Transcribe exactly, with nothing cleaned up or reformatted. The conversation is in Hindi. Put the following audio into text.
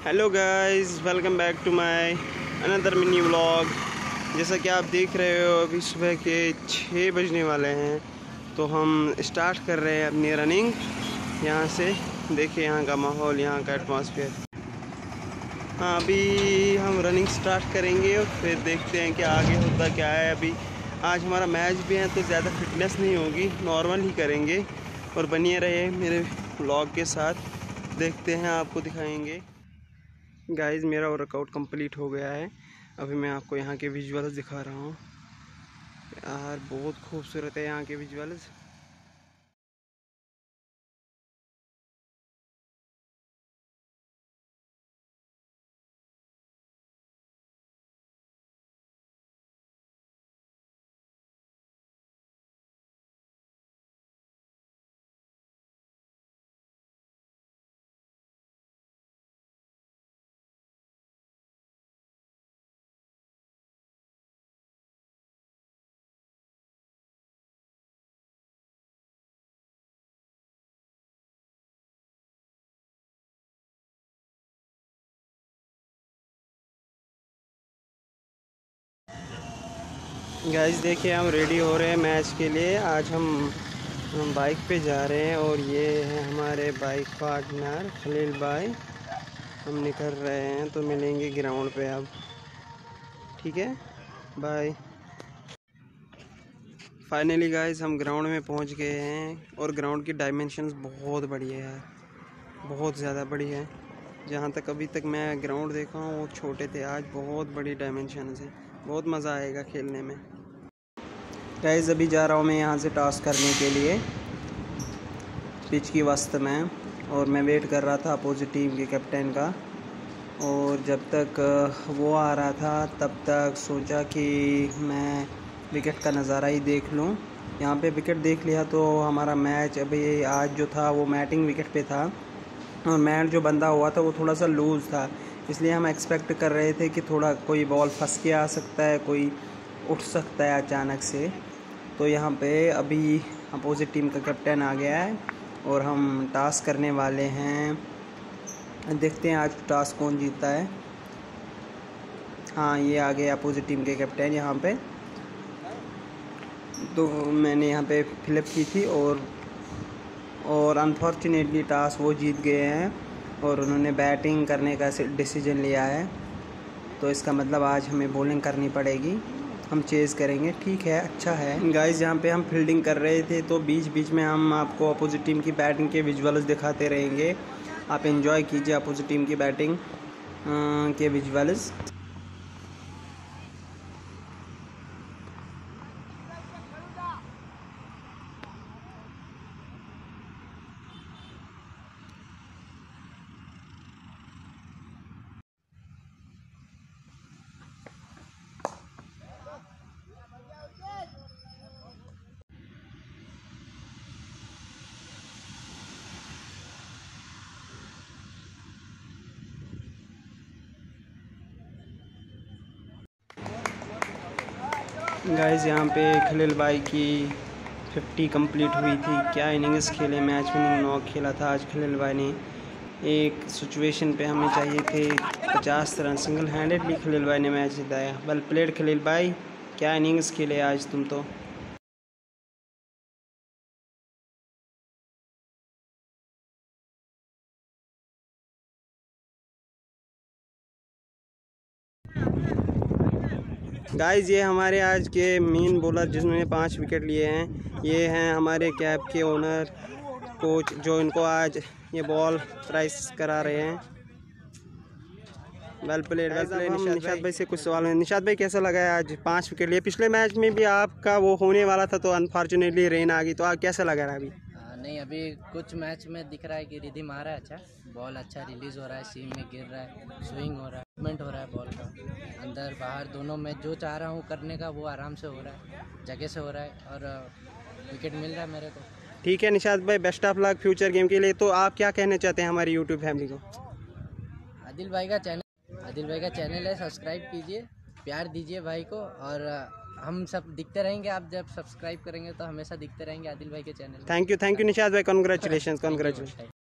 Hello guys, welcome back to my another mini vlog. जैसा कि आप देख रहे हो अभी सुबह के छः बजने वाले हैं, तो हम स्टार्ट कर रहे हैं अपनी रनिंग। यहाँ से देखिए यहाँ का माहौल, यहाँ का एटमॉस्फेयर। हाँ, अभी हम रनिंग स्टार्ट करेंगे और फिर देखते हैं कि आगे होता क्या है। अभी आज हमारा मैच भी है तो ज़्यादा फिटनेस नहीं होगी, नॉर्मल ही करेंगे। और बनिए रहे मेरे व्लॉग के साथ, देखते हैं, आपको दिखाएंगे। गाइस, मेरा वर्कआउट कंप्लीट हो गया है। अभी मैं आपको यहाँ के विजुअल्स दिखा रहा हूँ। यार बहुत खूबसूरत है यहाँ के विजुअल्स। गाइस देखिए, हम रेडी हो रहे हैं मैच के लिए। आज हम हम बाइक पे जा रहे हैं और ये है हमारे बाइक पार्टनर खलील भाई। हम निकल रहे हैं तो मिलेंगे ग्राउंड पे अब, ठीक है, बाय। फाइनली गाइस, हम ग्राउंड में पहुंच गए हैं और ग्राउंड की डायमेंशंस बहुत बड़ी है यार, बहुत ज़्यादा बड़ी है। जहाँ तक अभी तक मैं ग्राउंड देखा हूँ वो छोटे थे, आज बहुत बड़ी डायमेंशंस है। बहुत मज़ा आएगा खेलने में। गाइस, अभी जा रहा हूँ मैं यहाँ से टॉस करने के लिए पिच की वस्त में, और मैं वेट कर रहा था अपोजिट टीम के कैप्टन का। और जब तक वो आ रहा था तब तक सोचा कि मैं विकेट का नज़ारा ही देख लूँ। यहाँ पे विकेट देख लिया तो हमारा मैच अभी आज जो था वो मैटिंग विकेट पे था, और मैट जो बंदा हुआ था वो थोड़ा सा लूज़ था। इसलिए हम एक्सपेक्ट कर रहे थे कि थोड़ा कोई बॉल फंस के आ सकता है, कोई उठ सकता है अचानक से। तो यहाँ पे अभी अपोजिट टीम का कैप्टन आ गया है और हम टास्क करने वाले हैं। देखते हैं आज टास्क कौन जीतता है। हाँ, ये आ गए अपोजिट टीम के कैप्टन यहाँ पे। तो मैंने यहाँ पे फिलअप की थी और और अनफॉर्चुनेटली टास्क वो जीत गए हैं और उन्होंने बैटिंग करने का डिसीजन लिया है। तो इसका मतलब आज हमें बॉलिंग करनी पड़ेगी, हम चेज़ करेंगे। ठीक है, अच्छा है। गाइस, यहाँ पे हम फील्डिंग कर रहे थे तो बीच बीच में हम आपको अपोजिट टीम की बैटिंग के विजुअल्स दिखाते रहेंगे। आप एंजॉय कीजिए अपोजिट टीम की बैटिंग के विजुअल्स। गाइस, यहाँ पे खलील भाई की फिफ्टी कंप्लीट हुई थी। क्या इनिंग्स खेले, मैच विनिंग नॉक खेला था आज खलील भाई ने। एक सिचुएशन पे हमें चाहिए थे पचास रन, सिंगल हैंडेडली खलील भाई ने मैच जिताया। वेल प्लेड खलील भाई, क्या इनिंग्स खेले आज तुम तो। गाइस, ये हमारे आज के मेन बॉलर जिन्होंने पाँच विकेट लिए हैं, ये हैं हमारे कैब के ओनर कोच, जो इनको आज ये बॉल प्राइस करा रहे हैं। Well played, well played. Nishad भाई से कुछ सवाल है। निशाद भाई, कैसा लगा है आज पाँच विकेट लिए? पिछले मैच में भी आपका वो होने वाला था तो अनफॉर्चुनेटली रेन आ गई, तो आप कैसा लगा रहा है अभी? नहीं, अभी कुछ मैच में दिख रहा है कि रिधिम आ रहा है, अच्छा बॉल अच्छा रिलीज़ हो रहा है, सीम में गिर रहा है, स्विंग हो रहा है, मूवमेंट हो रहा है बॉल का अंदर बाहर दोनों में। जो चाह रहा हूँ करने का वो आराम से हो रहा है, जगह से हो रहा है और विकेट मिल रहा है मेरे को। ठीक है निशाद भाई, best of luck future game के लिए। तो आप क्या कहना चाहते हैं हमारी यूट्यूब फैमिली को? आदिल भाई का चैनल आदिल भाई का चैनल है, सब्सक्राइब कीजिए, प्यार दीजिए भाई को, और हम सब दिखते रहेंगे। आप जब सब्सक्राइब करेंगे तो हमेशा दिखते रहेंगे आदिल भाई के channel. Thank you, thank you Nishad भाई, कॉन्ग्रेचुलेशन, कॉन्ग्रेचुलेशन।